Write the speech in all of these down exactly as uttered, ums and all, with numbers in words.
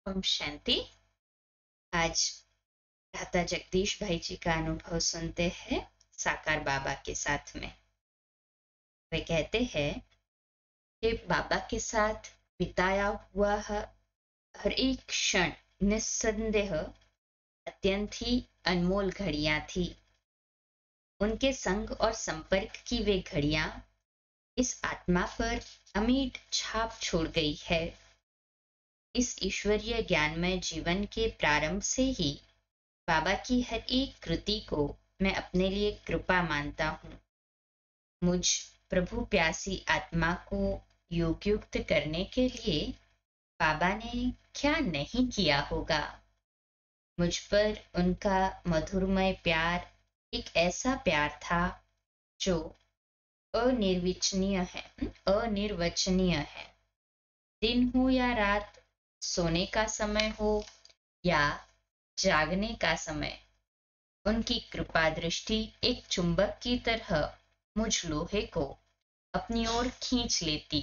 ओम शांति। आज भ्राता जगदीश भाई जी का अनुभव सुनते हैं साकार बाबा के साथ में। वे कहते हैं कि बाबा के साथ बिताया हुआ हर एक क्षण निस्संदेह अत्यंत ही अनमोल घड़ियां थी। उनके संग और संपर्क की वे घड़ियां इस आत्मा पर अमिट छाप छोड़ गई है। इस ईश्वरीय ज्ञानमय जीवन के प्रारंभ से ही बाबा की हर एक कृति को मैं अपने लिए कृपा मानता हूँ। मुझ प्रभु प्यासी आत्मा को योगयुक्त करने के लिए बाबा ने क्या नहीं किया होगा। मुझ पर उनका मधुरमय प्यार एक ऐसा प्यार था जो अनिर्वचनीय है अनिर्वचनीय है। दिन हो या रात, सोने का समय हो या जागने का समय, उनकी कृपा दृष्टि एक चुंबक की तरह मुझ लोहे को अपनी ओर खींच लेती।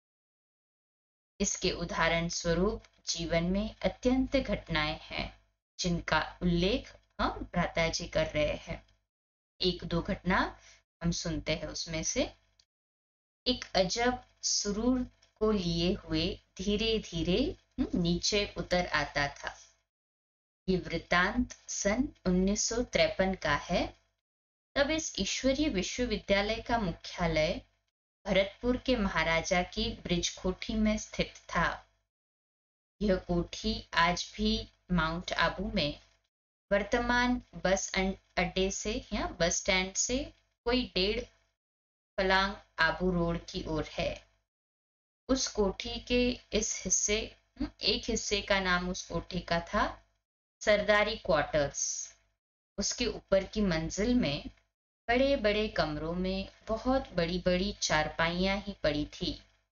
इसके उदाहरण स्वरूप जीवन में अत्यंत घटनाएं हैं जिनका उल्लेख हम भ्राता जी कर रहे हैं। एक दो घटना हम सुनते हैं। उसमें से एक अजब सुरूर को लिए हुए धीरे धीरे नीचे उतर आता था। ये वृत्तांत सन उन्नीस सौ तिरपन का है। तब इस ईश्वरीय विश्वविद्यालय का मुख्यालय भरतपुर के महाराजा की ब्रिज कोठी में स्थित था। यह कोठी आज भी माउंट आबू में वर्तमान बस अड्डे से या बस स्टैंड से कोई डेढ़ फलांग आबू रोड की ओर है। उस कोठी के इस हिस्से एक हिस्से का नाम उस कोठी का था सरदारी क्वार्टर्स। उसके ऊपर की मंजिल में बड़े बड़े कमरों में बहुत बड़ी बड़ी चारपाइयां ही पड़ी थी।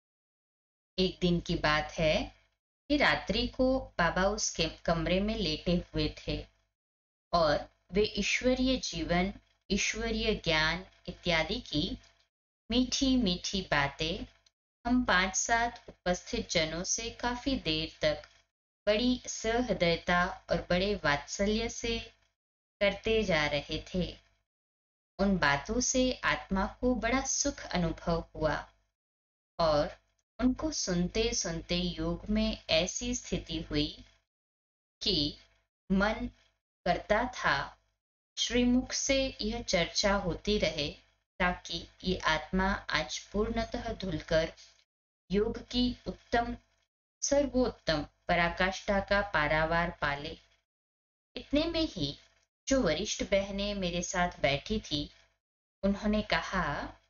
एक दिन की बात है कि रात्रि को बाबा उस कमरे में लेटे हुए थे और वे ईश्वरीय जीवन, ईश्वरीय ज्ञान इत्यादि की मीठी मीठी बातें हम पांच सात उपस्थित जनों से काफी देर तक बड़ी सहृदयता और बड़े वात्सल्य से करते जा रहे थे। उन बातों से आत्मा को बड़ा सुख अनुभव हुआ और उनको सुनते सुनते योग में ऐसी स्थिति हुई कि मन करता था श्रीमुख से यह चर्चा होती रहे ताकि ये आत्मा आज पूर्णतः धुलकर योग की उत्तम सर्वोत्तम पराकाष्ठा का पारावार पाले। इतने में ही जो वरिष्ठ बहनें मेरे साथ बैठी थी उन्होंने कहा,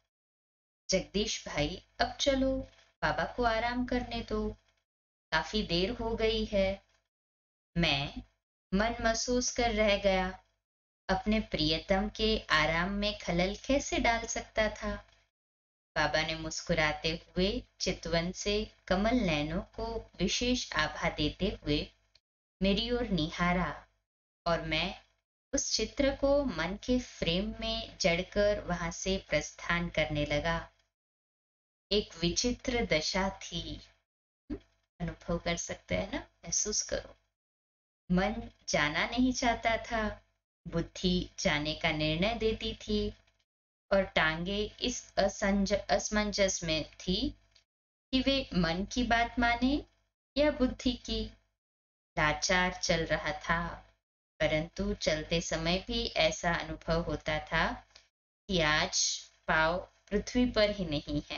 जगदीश भाई अब चलो, बाबा को आराम करने दो, काफी देर हो गई है। मैं मन महसूस कर रह गया, अपने प्रियतम के आराम में खलल कैसे डाल सकता था। बाबा ने मुस्कुराते हुए चितवन से कमल नैनों को विशेष आभा देते हुए मेरी ओर निहारा और मैं उस चित्र को मन के फ्रेम में जड़कर वहां से प्रस्थान करने लगा। एक विचित्र दशा थी। अनुभव कर सकते हैं ना, महसूस करो। मन जाना नहीं चाहता था, बुद्धि जाने का निर्णय देती थी और टांगे इस असंज असमंजस में थी कि वे मन की बात माने या बुद्धि की। लाचार चल रहा था, परंतु चलते समय भी ऐसा अनुभव होता था कि आज पाँव पृथ्वी पर ही नहीं है।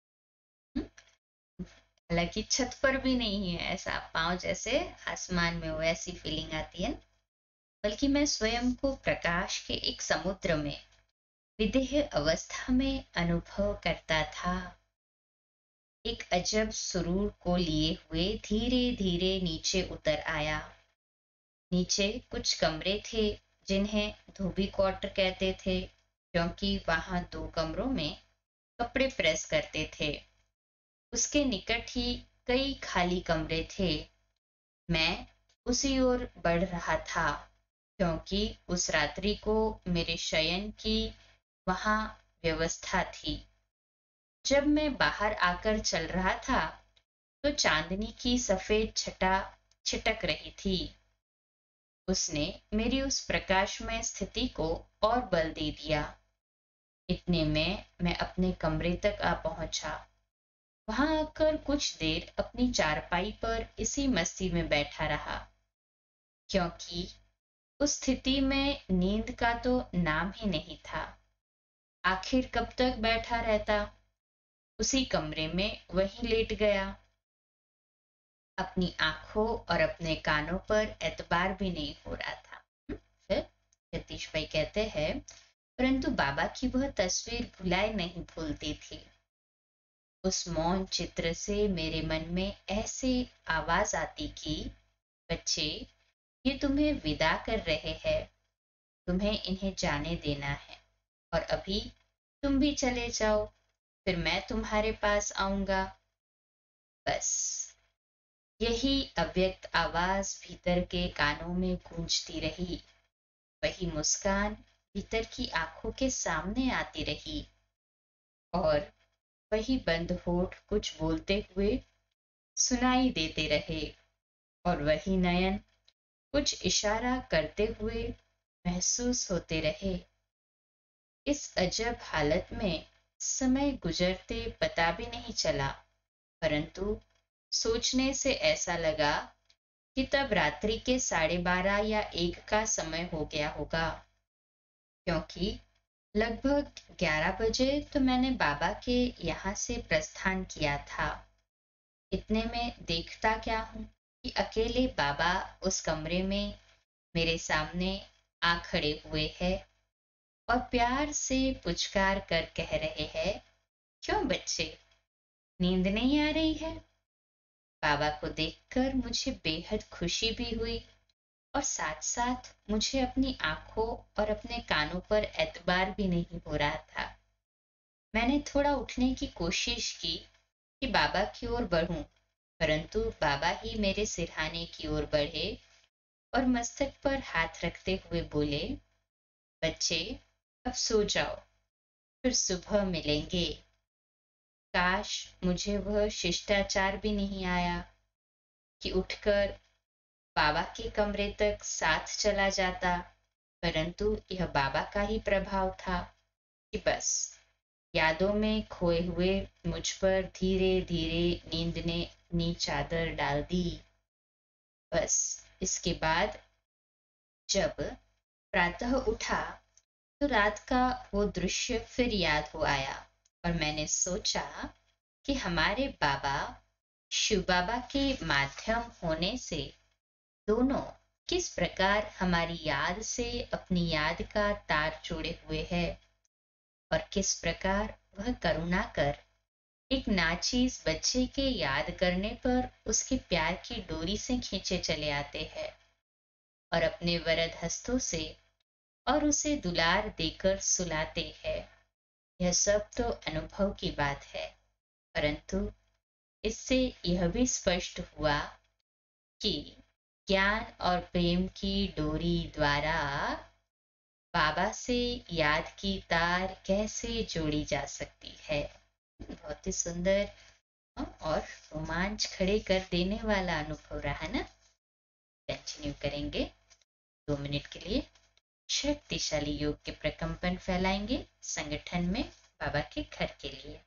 हालांकि छत पर भी नहीं है, ऐसा पाँव जैसे आसमान में हो, ऐसी फीलिंग आती है। बल्कि मैं स्वयं को प्रकाश के एक समुद्र में विदेह अवस्था में अनुभव करता था। एक अजब सुरूर को लिए हुए धीरे धीरे नीचे उतर आया। नीचे कुछ कमरे थे जिन्हें धोबी क्वार्टर कहते थे, क्योंकि वहां दो कमरों में कपड़े प्रेस करते थे। उसके निकट ही कई खाली कमरे थे। मैं उसी ओर बढ़ रहा था क्योंकि उस रात्रि को मेरे शयन की वहां व्यवस्था थी। जब मैं बाहर आकर चल रहा था तो चांदनी की सफेद छटा छिटक रही थी। उसने मेरी उस प्रकाशमय स्थिति को और बल दे दिया। इतने में मैं अपने कमरे तक आ पहुंचा। वहां आकर कुछ देर अपनी चारपाई पर इसी मस्ती में बैठा रहा, क्योंकि उस स्थिति में नींद का तो नाम ही नहीं था। आखिर कब तक बैठा रहता? उसी कमरे में वहीं लेट गया। अपनी आंखों और अपने कानों पर एतबार भी नहीं हो रहा था। फिर जगदीश भाई कहते हैं, परंतु बाबा की वह तस्वीर भुलाए नहीं भूलती थी। उस मौन चित्र से मेरे मन में ऐसे आवाज आती कि बच्चे, ये तुम्हें विदा कर रहे हैं, तुम्हें इन्हें जाने देना है, और अभी तुम भी चले जाओ, फिर मैं तुम्हारे पास आऊंगा। बस यही अव्यक्त आवाज भीतर के कानों में गूंजती रही। वही मुस्कान भीतर की आंखों के सामने आती रही, और वही बंद होठ कुछ बोलते हुए सुनाई देते रहे, और वही नयन कुछ इशारा करते हुए महसूस होते रहे। इस अजब हालत में समय गुजरते पता भी नहीं चला, परंतु सोचने से ऐसा लगा कि तब रात्रि के साढ़े बारह या एक का समय हो गया होगा, क्योंकि लगभग ग्यारह बजे तो मैंने बाबा के यहाँ से प्रस्थान किया था। इतने में देखता क्या हूँ कि अकेले बाबा उस कमरे में मेरे सामने आ खड़े हुए हैं और प्यार से पुचकार कर कह रहे हैं, क्यों बच्चे, नींद नहीं आ रही है? बाबा को देखकर मुझे बेहद खुशी भी हुई, और साथ साथ मुझे अपनी आंखों और अपने कानों पर एतबार भी नहीं हो रहा था। मैंने थोड़ा उठने की कोशिश की कि बाबा की ओर बढ़ूं, परंतु बाबा ही मेरे सिरहाने की ओर बढ़े और मस्तक पर हाथ रखते हुए बोले, बच्चे, अब सो जाओ, फिर सुबह मिलेंगे। काश मुझे वह शिष्टाचार भी नहीं आया कि उठकर बाबा के कमरे तक साथ चला जाता, परंतु यह बाबा का ही प्रभाव था कि बस यादों में खोए हुए मुझ पर धीरे धीरे नींद ने अपनी चादर डाल दी। बस इसके बाद जब प्रातः उठा तो रात का वो दृश्य फिर याद हो आया, और मैंने सोचा कि हमारे बाबा शिव बाबा के माध्यम होने से दोनों किस प्रकार हमारी याद से अपनी याद का तार जोड़े हुए हैं, और किस प्रकार वह करुणा कर एक नाचीज बच्चे के याद करने पर उसके प्यार की डोरी से खींचे चले आते हैं, और अपने वरद हस्तों से और उसे दुलार देकर सुलाते हैं। यह सब तो अनुभव की बात है, परंतु इससे यह भी स्पष्ट हुआ कि ज्ञान और प्रेम की डोरी द्वारा बाबा से याद की तार कैसे जोड़ी जा सकती है। बहुत ही सुंदर और रोमांच खड़े कर देने वाला अनुभव रहा ना। कंटिन्यू करेंगे दो मिनट के लिए। शक्तिशाली योग के प्रकंपन फैलाएंगे संगठन में बाबा के घर के लिए।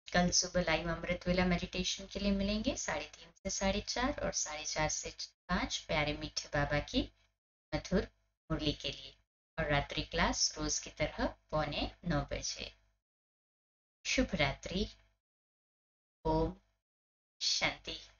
कल सुबह लाइव अमृत वेला मेडिटेशन के लिए मिलेंगे साढ़े तीन से साढ़े चार और साढ़े चार से पाँच प्यारे मीठे बाबा की मधुर मुरली के लिए, और रात्रि क्लास रोज की तरह पौने नौ बजे। शुभ रात्रि। ओम शांति।